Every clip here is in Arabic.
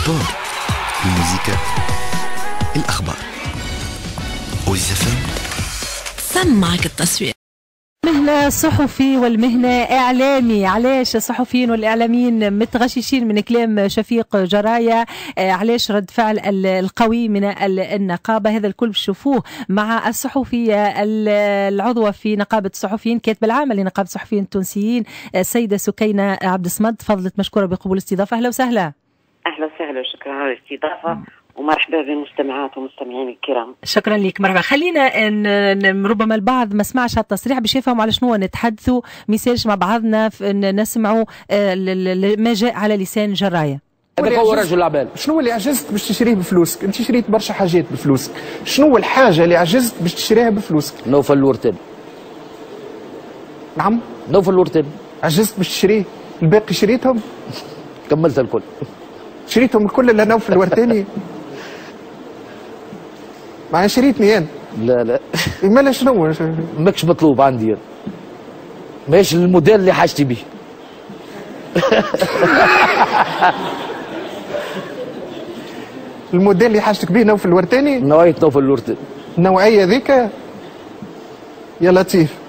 الأخبار، الموسيقى، الأخبار وزفن. سمعك التصوير. مهنة صحفي والمهنة إعلامي، علاش الصحفيين والإعلاميين متغششين من كلام شفيق جراية؟ علاش رد فعل القوي من النقابة؟ هذا الكل بشوفوه مع الصحفية العضوة في نقابة الصحفيين، كاتبة العامة لنقابة الصحفيين التونسيين السيدة سكينة عبد الصمد. تفضلت مشكورة بقبول الاستضافة. أهلا وسهلا. أهلا وسهلا، شكرا على الاستضافة ومرحبا بالمستمعات والمستمعين الكرام. شكرا لك، مرحبا. خلينا ربما البعض ما سمعش هالتصريح باش يفهموا على شنو نتحدثوا، ميساج مع بعضنا نسمعوا ما جاء على لسان جراية. هذا هو رجل الأعمال. شنو اللي عجزت باش تشريه بفلوسك؟ انت شريت برشا حاجات بفلوسك، شنو الحاجة اللي عجزت باش تشريها بفلوسك؟ نوفل الورتن. نعم؟ نوفل الورتن. عجزت باش تشريه، الباقي شريتهم؟ كملت الكل. شريتهم الكل الا نوفل الورتاني؟ معناها شريتني انا؟ لا مالا شنو؟ ماكش مطلوب عندي، ماهيش الموديل اللي حاجتي به. الموديل اللي حاجتك به نوفل الورتاني؟ نوعية نوفل الورتاني. النوعية ذيك؟ يا لطيف.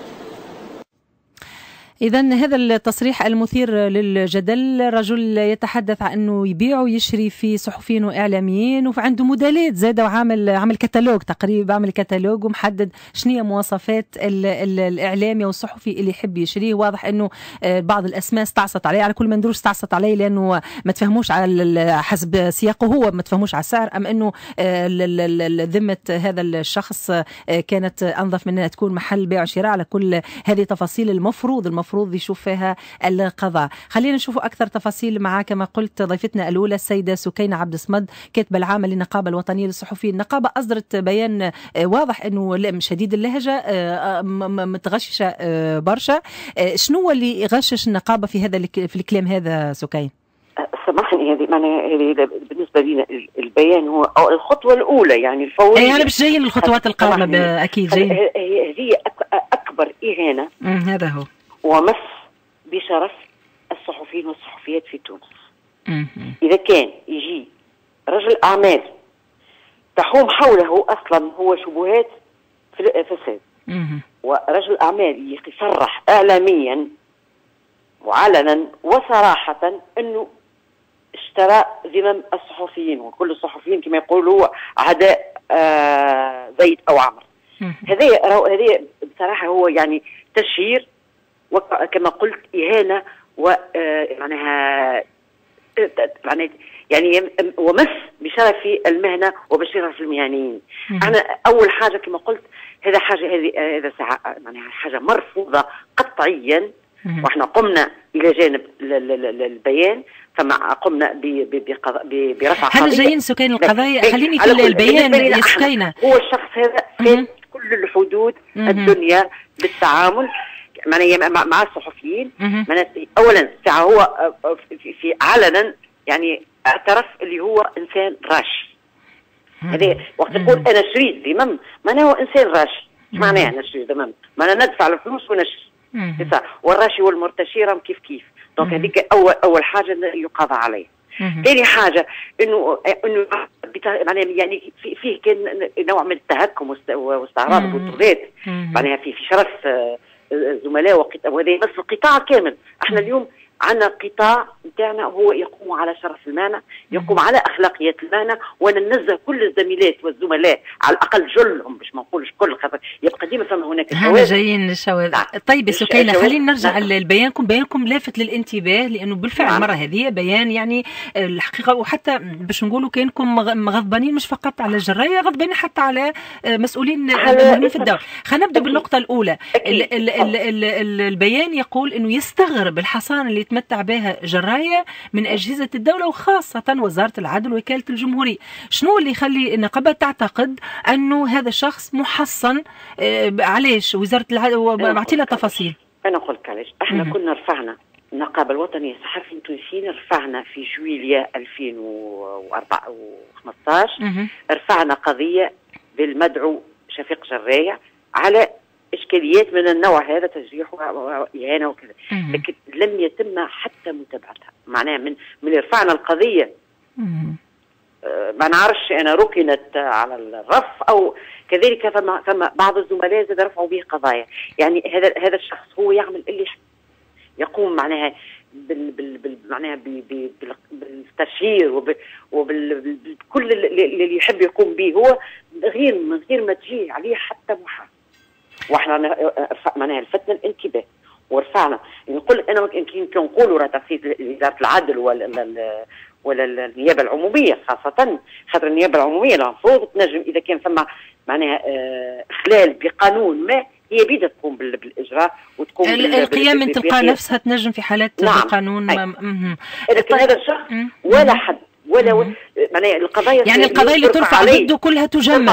إذا هذا التصريح المثير للجدل، رجل يتحدث عن أنه يبيع ويشري في صحفيين وإعلاميين، وعنده موديلات زادة، وعامل كتالوج تقريبا، عامل كتالوج ومحدد شنو هي مواصفات الإعلامي والصحفي اللي يحب يشريه. واضح أنه بعض الأسماء استعصت عليه، على كل ما ندروش استعصت عليه لأنه ما تفهموش على حسب سياقه هو، ما تفهموش على السعر، أم أنه ذمة هذا الشخص كانت أنظف من أنها تكون محل بيع وشراء. على كل هذه تفاصيل المفروض يشوف فيها القضاء. خلينا نشوف أكثر تفاصيل مع كما قلت ضيفتنا الأولى السيدة سكينة عبد الصمد، كاتبة العامة للنقابة الوطنية للصحفيين. النقابة أصدرت بيان واضح أنه شديد اللهجة، متغششة برشا. شنو اللي غشش النقابة في الكلام هذا سكين؟ سامحني، هذه بالنسبه لنا البيان هو الخطوه الاولى، يعني الفوريه. اي انا مش جايين للخطوات القادمه اكيد جايين. هي اكبر اهانه هذا هو، ومس بشرف الصحفيين والصحفيات في تونس. اذا كان يجي رجل اعمال تحوم حوله اصلا هو شبهات فساد، ورجل اعمال يصرح اعلاميا وعلنا وصراحه انه اشترى ذمم الصحفيين، وكل الصحفيين كما يقولوا هو عداء زيد او عمرو. هذه بصراحه هو يعني تشهير، وكما قلت إهانة، ومعناها يعني ومس بشرف المهنة وبشرف المهنيين. أنا أول حاجة كما قلت هذا معناها حاجة مرفوضة قطعيا، وإحنا قمنا إلى جانب البيان، فما قمنا برفع هل جايين سكين القضايا؟ خليني في البيان يا سكينة. هو الشخص هذا كان كل الحدود الدنيا بالتعامل مع الصحفيين. اولا هو في علنا يعني اعترف اللي هو انسان راشي. هذا وقت يقول انا شريت ذمم، معناه هو انسان راشي. ايش معناه انا شريت ذمم؟ معناه ندفع الفلوس ونشري. والراشي والمرتشي راهم كيف. دونك هذيك اول حاجه يقاضى عليها. ثاني حاجه انه يعني فيه كان نوع من التهكم واستعراض البطولات، معناها في شرف الزملاء، وهذا يمس القطاع كامل. احنا اليوم عندنا قطاع نتاعنا هو يقوم على شرف المهنه، يقوم على اخلاقيات المهنه، وانا ننزه كل الزميلات والزملاء على الاقل جلهم، باش ما نقولش كل، خاطر يبقى ديما فما هناك شواذ. جايين الشواذ. طيب سكينة، خلينا نرجع لبيانكم لافت للانتباه، لانه بالفعل المره هذه بيان يعني الحقيقه، وحتى باش نقولوا كانكم غضبانين مش فقط على الجرايه، غضبانين حتى على مسؤولين مهمين في الدوله. خلينا نبدا بالنقطه الاولى. البيان يقول انه يستغرب الحصانه اللي يتمتع بها جرايه من اجهزه الدوله، وخاصه وزاره العدل ووكاله الجمهوريه. شنو اللي يخلي النقابه تعتقد انه هذا الشخص محصن؟ علاش وزاره العدل؟ اعطينا تفاصيل. انا نقول لك علاش. احنا كنا رفعنا النقابه الوطنيه للصحفيين التونسيين، رفعنا في جويليا 2015 رفعنا قضيه بالمدعو شفيق جراية على إشكاليات من النوع هذا، تجريح وإهانة وكذا، لكن لم يتم حتى متابعتها. معناها من رفعنا القضية ما نعرفش انا ركنت على الرف او كذلك، فما بعض الزملاء زاد رفعوا به قضايا. يعني هذا الشخص هو يعمل اللي يقوم معناها معناها بالتشهير وبكل اللي يحب يقوم به هو من غير ما تجي عليه حتى محاسبه. واحنا معناها لفتنا الانتباه ورفعنا. نقول انا يمكن نقولوا راه تخصيص وزاره العدل ولا النيابه العموميه، خاصه خاطر النيابه العموميه المفروض تنجم اذا كان فما معناها اخلال بقانون ما، هي بيدها تقوم بالاجراء وتقوم القيام من تلقاء نفسها تنجم في حالات القانون. لكن هذا الشخص ولا حد ولا معناها القضايا يعني القضايا اللي ترفع ضده كلها تجنب.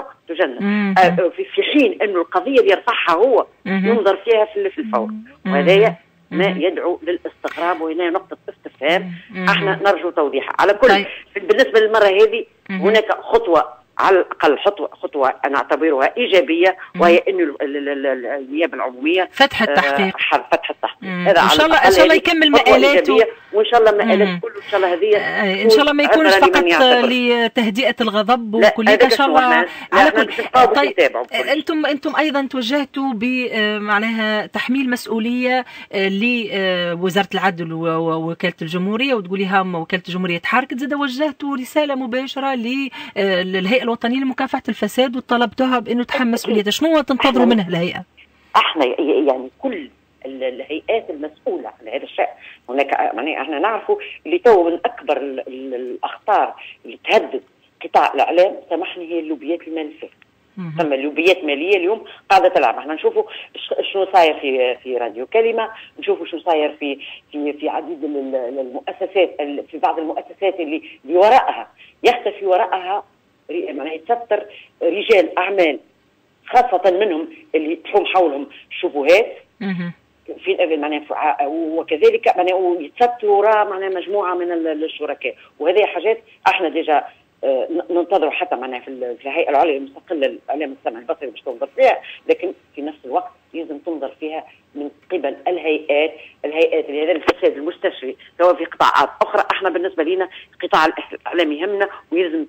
في حين انه القضيه اللي يرفعها هو ينظر فيها في الفور، وهذا ما يدعو للاستغراب، وهنا نقطه استفهام احنا نرجو توضيحها. على كل بالنسبه للمره هذه هناك خطوه على الاقل خطوه انا اعتبرها ايجابيه، وهي انه النيابه العموميه فتح التحقيق. هذا ان شاء الله يكمل مآلاته، وان شاء الله مآلات كله ان شاء الله هذه ان شاء الله ما يكونش فقط لتهدئه الغضب وكلية ان شاء الله. على كل طيب انتم ايضا توجهتوا معناها تحميل مسؤوليه لوزاره العدل ووكاله الجمهوريه، وتقولي ها وكاله الجمهوريه تحركت، زاد وجهتوا رساله مباشره للهيئه الوطنيه لمكافحه الفساد وطلبتها بانه تحمل مسؤوليتها. شنو تنتظروا منها الهيئه؟ احنا يعني كل الهيئات المسؤوله عن هذا الشأن هناك، يعني احنا نعرفوا اللي تو من اكبر الاخطار اللي تهدد قطاع الاعلام سامحني هي اللوبيات الماليه. ثم اللوبيات ماليه اليوم قاعده تلعب. احنا نشوفوا شنو صاير في راديو كلمه، نشوفوا شنو صاير في عديد المؤسسات، في بعض المؤسسات اللي وراءها يختفي وراءها معناها يتستر رجال اعمال، خاصه منهم اللي تحوم حولهم شبهات في معناها، وكذلك معناها ويتستر وراء معناها مجموعه من الشركاء. وهذه حاجات احنا ديجا ننتظر حتى معناها في الهيئه العليا المستقله للاعلام السمعي البصري باش تنظر فيها، لكن في نفس الوقت لازم تنظر فيها من قبل الهيئات اللي هذا الفساد المستشري سواء في قطاعات اخرى. احنا بالنسبه لنا قطاع الاعلام يهمنا، ويلزم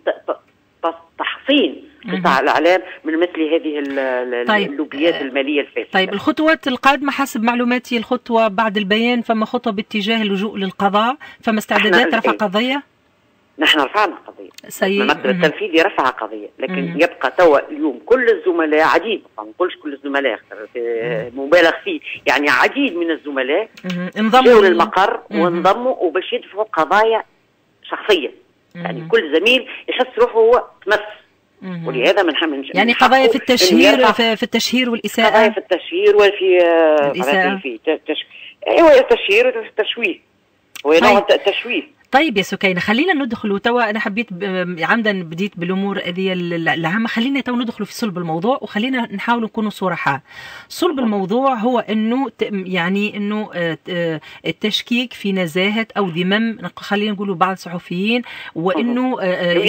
تحصين قطاع الاعلام من مثل هذه اللوبيات الماليه الفاسده. طيب الخطوات القادمه حسب معلوماتي، الخطوه بعد البيان فما خطوه باتجاه اللجوء للقضاء، فما استعدادات رفع قضيه؟ نحن رفعنا قضيه، المكتب التنفيذي رفع قضيه، لكن يبقى توا اليوم كل الزملاء، عديد ما نقولش كل الزملاء مبالغ فيه، يعني عديد من الزملاء انضموا للمقر وانضموا وباش يدفعوا قضايا شخصيه. يعني كل زميل يحس روحه هو تمس، ولهذا من يعني قضايا في التشهير في التشهير والاساءه، قضايا في التشهير وفي الاساءه في ايوه التشهير والتشويه، هو نوع التشويه. طيب يا سكينة خلينا ندخلوا توا، أنا حبيت عمدا بديت بالأمور هذه العامة، خلينا توا ندخلوا في صلب الموضوع وخلينا نحاول نكونوا صراحة. صلب الموضوع هو إنه يعني إنه التشكيك في نزاهة أو ذمم خلينا نقولوا بعض الصحفيين، وإنه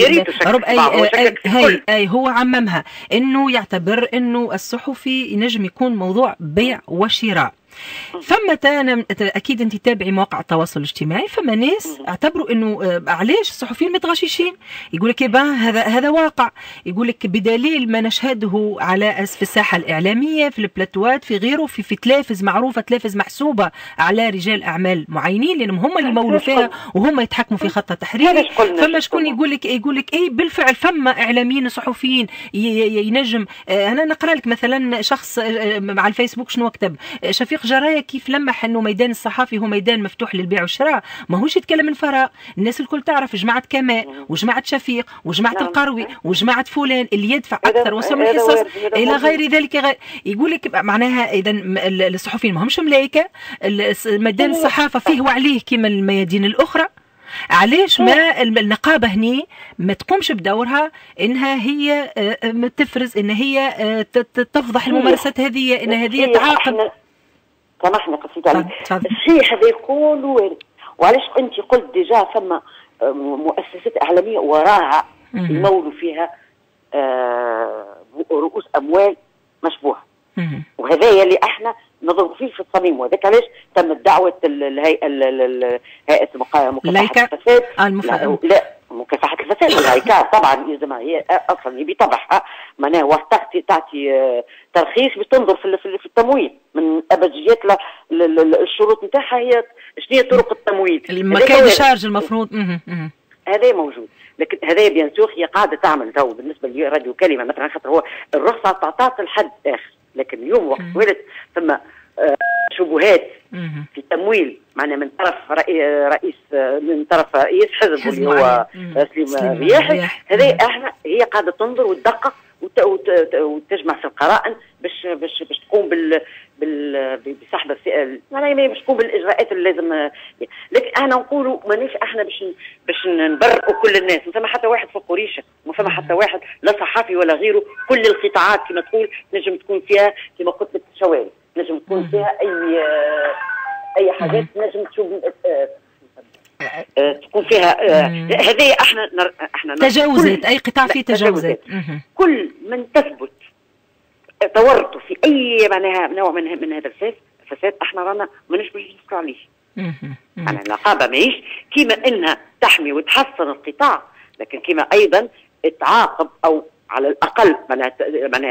هو عممها إنه يعتبر إنه الصحفي ينجم يكون موضوع بيع وشراء. فما اكيد انت تتابعي مواقع التواصل الاجتماعي، فما ناس اعتبروا انه علاش الصحفيين متغششين، يقول لك هذا واقع، يقول لك بدليل ما نشهده في الساحه الاعلاميه، في البلاتوات، في غيره، في تلافز معروفه، تلافز محسوبه على رجال اعمال معينين لانهم هم اللي مولوا فيها وهم يتحكموا في خط التحرير. فما شكون يقول لك اي بالفعل فما اعلاميين صحفيين ينجم. انا نقرا لك مثلا شخص على الفيسبوك شنو كتب، شفيق جرايه كيف لمح انه ميدان الصحافي هو ميدان مفتوح للبيع والشراء، ماهوش يتكلم من فراغ، الناس الكل تعرف جماعه كماء وجماعه شفيق وجماعه القروي وجماعه فلان اللي يدفع اكثر وصل الحصص الى غير ذلك. يقول لك معناها اذا الصحفيين ماهمش ملائكه، ميدان الصحافه فيه وعليه كما الميادين الاخرى. علاش ما النقابه هني ما تقومش بدورها انها هي تفرز، ان هي تفضح الممارسات هذه، ان هذه تعاقب. سامحني قصيت عليك، الشيء هذا كله وعلاش انت قلت ديجا ثم مؤسسات اعلاميه وراها يمولوا فيها رؤوس اموال مشبوهه، وهذا اللي احنا نضرب فيه في الصميم. وذاك علاش تمت دعوه هيئه مكافحه الفساد مكافحه الفساد. الهيكله طبعا يلزم هي اصلا بطبعها معناها وقت تعطي ترخيص باش تنظر في التمويل من ابجديات الشروط نتاعها هي شنو هي طرق التمويل. المكان شارج المفروض هذا موجود، لكن هذا بيان سور هي قاعده تعمل تو بالنسبه لراديو كلمه مثلا، خاطر هو الرخصه تعطات لحد اخر، لكن اليوم وقت ولد ثم شبهات في تمويل معنا من طرف رئيس حزب اللي هو سليم رياحي. هذا احنا هي قاعده تنظر وتدقق وتجمع في القرائن باش تقوم بسحب يعني باش تقوم بالاجراءات اللي لازم. لكن احنا نقولوا مانيش احنا باش نبرئوا كل الناس، ما فما حتى واحد في قريشه، ما فما حتى واحد لا صحافي ولا غيره. كل القطاعات كما تقول نجم تكون فيها كما قلت لك الشوارع، نجم تكون فيها اي حاجات نجم تشوف تكون فيها هذه احنا تجاوزات، اي قطاع فيه تجاوزات. كل من تثبت تورطه في اي معناها نوع من هذا الفساد احنا رانا ماناش باش نسكتوا عليه. يعني النقابه ماهيش كيما انها تحمي وتحسن القطاع، لكن كيما ايضا تعاقب او على الاقل معناها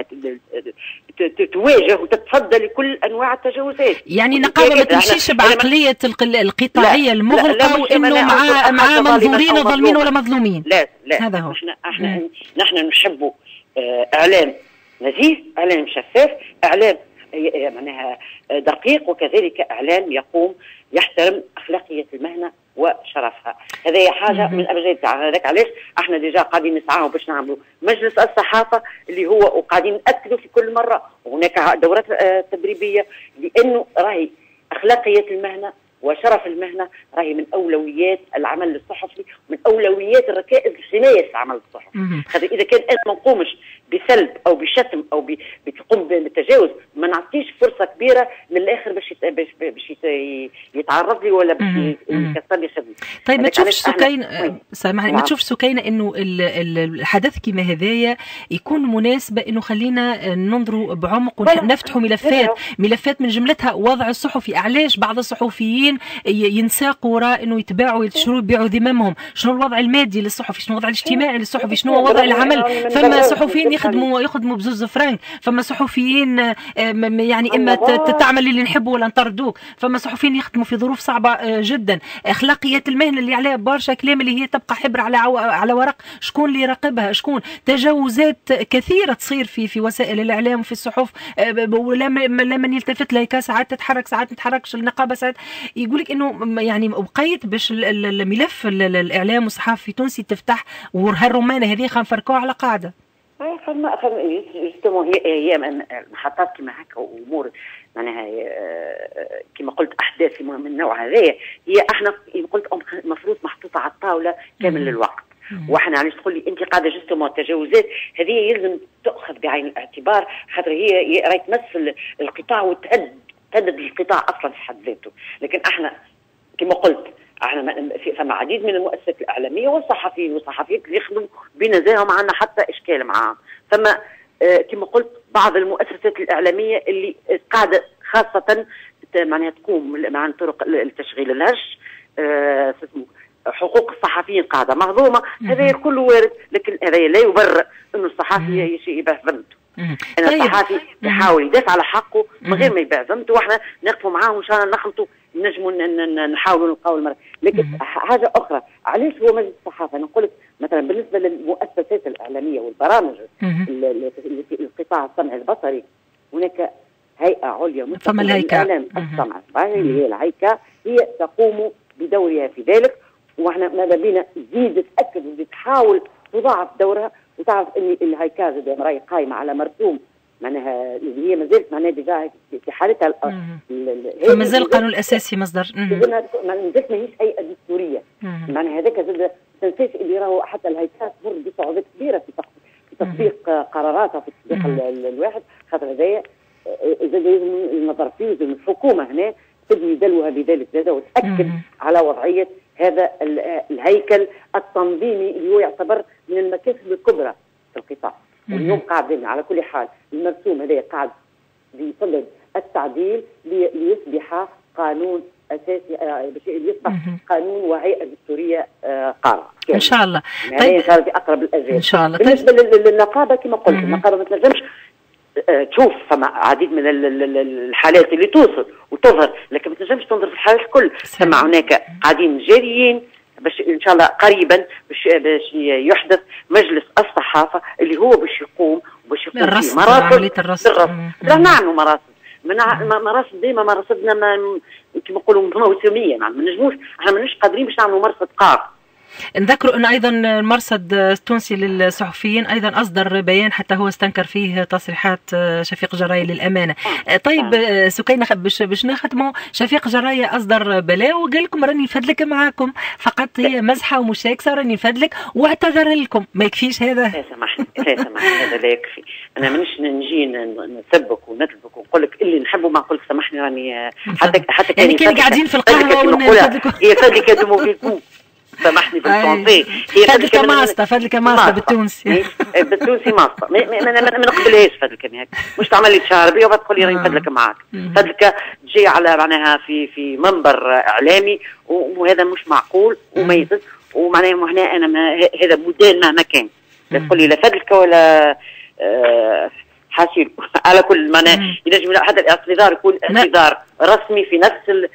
تواجه وتتصدى لكل انواع التجاوزات. يعني النقابه ما تمشيش بعقليه القطاعيه المغلقه وانه مع منظورين ظالمين ولا مظلومين. لا هذا هو. نحن نحب اعلام نزيه، اعلام شفاف، اعلام معناها دقيق، وكذلك اعلام يحترم اخلاقيه المهنه وشرفها. هذه حاجه من ابجديات تاعها. هذاك علاش احنا ديجا قاعدين نسعاو باش نعملوا مجلس الصحافه اللي هو وقاعدين ناكدوا في كل مره، وهناك دورات تدريبيه، لانه راهي اخلاقيه المهنه وشرف المهنه راهي من اولويات العمل الصحفي، ومن اولويات الركائز الحمايه العمل الصحفي. خاطر اذا كان انا ما نقومش بسلب او بشتم او بتقوم بالتجاوز، ما نعطيش فرصه كبيره من الاخر باش يتعرض لي ولا باش يكسر لي خدمتي. طيب ما تشوفش سكينه سامحني، ما تشوفش سكينه انه الحدث كما هذايا يكون مناسبه انه خلينا ننظروا بعمق ونفتحوا ملفات من جملتها وضع الصحفي. علاش بعض الصحفيين ينساقوا وراء انه يتباعوا يشتروا يبيعوا ذممهم؟ شنو الوضع المادي للصحفي؟ شنو الوضع الاجتماعي للصحفي؟ شنو هو وضع العمل؟ فما صحفيين يخدموا بزوز فرانك، فما صحفيين يعني اما تعمل اللي نحبه ولا نطردوك، فما صحفيين يخدموا في ظروف صعبه جدا. اخلاقيه المهنه اللي عليها برشا كلام اللي هي تبقى حبر على ورق، شكون اللي يراقبها؟ شكون؟ تجاوزات كثيره تصير في وسائل الاعلام وفي الصحف، لما يلتفت لها ساعات تتحرك ساعات ما تتحركش. النقابه ساعات يقول لك انه يعني بقيت باش الملف الاعلام والصحافه التونسي تفتح وهالرمانه هذه خلينا نفركوها على قاعده. هي محطات كما هكا وامور معناها كما قلت احداث من النوع هذايا هي احنا قلت المفروض محطوطه على الطاوله كامل الوقت. واحنا علاش تقول لي انت قاعده جوستومون التجاوزات هذه يلزم تؤخذ بعين الاعتبار، خاطر هي راهي تمثل القطاع وتهدد القطاع اصلا في حد ذاته. لكن احنا كما قلت احنا فما عديد من المؤسسات الاعلاميه والصحفيين والصحفيات اللي يخدموا بنزاههم، عندنا حتى اشكال معاهم. ثم كما قلت بعض المؤسسات الاعلاميه اللي قاعده خاصه معناها تقوم مع طرق التشغيل الهش، حقوق الصحفيين قاعده مهضومه. هذا كله وارد، لكن هذا لا يبرر انه الصحفي يبيع ذمته. أنا الصحفي يحاول يدافع على حقه من غير ما يبيع ذمته، واحنا نقفوا معاه وان شاء الله نخلطوا نجموا نحاولوا نلقاو المرأة. لكن حاجه اخرى، علاش هو مجلس الصحافه؟ نقول لك مثلا بالنسبه للمؤسسات الاعلاميه والبرامج القطاع السمعي البصري، هناك هيئه عليا مستقله للاعلام السمعي البصري اللي هي الهيكا، هي تقوم بدورها في ذلك. واحنا ماذا بينا تزيد تاكد وتحاول تضاعف دورها، وتعرف ان الهيكا زي راهي قايمه على مرسوم معناها اللي هي مازالت معناها ديجا في حالتها مازال القانون الاساسي مصدر مازالت ماهيش هيئه دستوريه. معناها هذاك زاد تنسيش اللي راهو حتى الهيكا تمر بصعوبات كبيره في تطبيق قراراتها في تطبيق الواحد. خاطر هذايا زاد لازم النظر فيه، لازم الحكومه هنا تبني دلوها بذلك زاد وتاكد على وضعيه هذا الهيكل التنظيمي اللي هو يعتبر من المكاسب الكبرى في القطاع. اليوم قاعد على كل حال المرسوم هذا قاعد بيصدد التعديل ليصبح قانون اساسي باش يصبح قانون وهيئه دستوريه قارة ان شاء الله. طيب ان شاء الله في اقرب الاجال ان شاء الله. بالنسبه للنقابه كما قلت النقابه ما تنجمش تشوف فما عديد من الحالات اللي توصل وتظهر، لكن ما تنجمش تنظر في الحالات الكل. ثم هناك قاعدين جاريين باش ان شاء الله قريبا باش يحدث مجلس الصحافه اللي هو باش يقوم في مراسم لا نعملوا مراسم مراسم ديما مراسمنا كما نقولوا موسميه، ما نجموش احنا ماناش قادرين باش نعملوا مرصد قار. نذكروا أن أيضا المرصد التونسي للصحفيين أيضا أصدر بيان حتى هو استنكر فيه تصريحات شفيق جراية للأمانة. طيب سكينة باش نختموا، شفيق جراية أصدر بلاغ وقال لكم راني نفدلك معاكم، فقط هي مزحة ومشاكسة وراني نفدلك واعتذر لكم، ما يكفيش هذا؟ لا سامحني هذا لا يكفي. أنا مانيش نجي نسبك ونطلبك ونقول لك اللي نحبه، ما نقول لك سامحني راني حتى يعني كان قاعدين في القهوة ونفدلكم. هي فادلك هذا موفيكم، سامحني بالفرنسي، هي فادلك ماسطة بالتونسي. بالتونسي ماسطة ما نقبلهاش فادلك هيك، مش تعمل لي شعربية وبعد تقول لي راني فادلك معاك. فادلك تجي على معناها في منبر إعلامي وهذا مش معقول وميزز، ومعناها هنا أنا هذا موديل مهما كان، لا تقول لي لا فادلك ولا حاسيل. على كل معناها ينجم حتى الاعتذار يكون اعتذار رسمي في نفس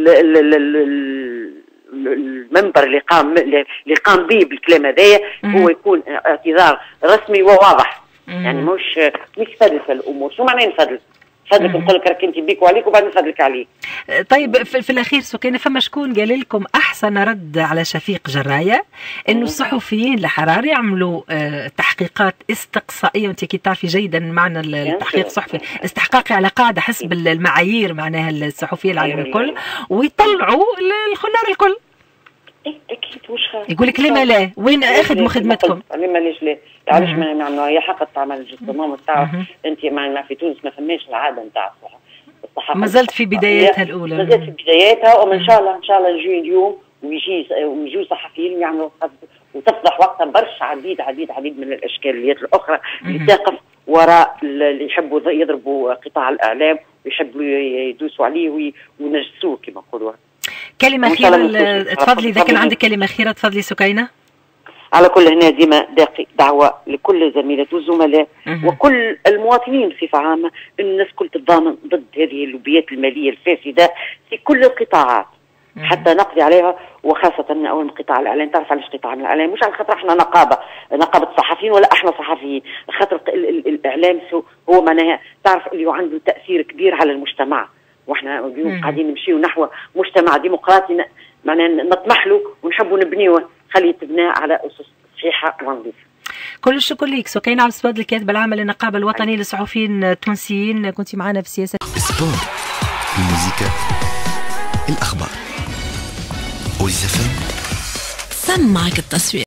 المنبر اللي قام به بالكلام هذايا، هو يكون اعتذار رسمي وواضح. يعني مش فادل في الامور. شو معناه نفدل؟ فادلك نقول لك راك انت بيك وعليك وبعد نفدلك عليك. طيب في الاخير سكينة، فما شكون قال لكم احسن رد على شفيق جراية انه الصحفيين الحرار يعملوا تحقيقات استقصائيه، وانت كي تعرفي جيدا معنى التحقيق الصحفي استحقاقي على قاعده حسب المعايير معناها الصحفيه العالم الكل، ويطلعوا الخنار الكل. اكيد مش خايف. يقول لك لما لا؟ وين اخذوا خدمتكم؟ لما ليش لا؟ علاش ما نعملوها؟ هي حق تعمل الجسمه تعرف انت ما في تونس ما فماش العاده نتاع الصحافه، ما زلت في بداياتها الاولى، ما زلت في بداياتها. وان شاء الله نجي اليوم ويجوا صحفيين يعملوا وتفضح وقتها برشا عديد من الاشكاليات الاخرى اللي تقف وراء اللي يحبوا يضربوا قطاع الاعلام ويحبوا يدوسوا عليه وينجسوه كما نقولوا. كلمة أخيرة تفضلي، إذا كان عندك كلمة أخيرة تفضلي سكينة. على كل هنا ديما دعوة لكل الزميلات والزملاء وكل المواطنين بصفة عامة أن الناس كل تتضامن ضد هذه اللوبيات المالية الفاسدة في كل القطاعات حتى نقضي عليها، وخاصة أول من قطاع الإعلام. تعرف علاش قطاع الإعلام؟ مش على خاطر احنا نقابة صحفيين ولا احنا صحفيين، خاطر الإعلام هو معناها تعرف اللي عنده تأثير كبير على المجتمع، واحنا اليوم قاعدين نمشيو نحو مجتمع ديمقراطي معناها نطمح له ونحبوا نبنيوه، خليه تبنى على اسس صحيحه ونظيفه. كل الشكر ليك سكينة عبد السواد، الكاتبة العامة للنقابة الوطنية للصحفيين التونسيين، كنت معنا في سياسة سبور، الموسيقى، الأخبار، وزفن سمعك التصوير.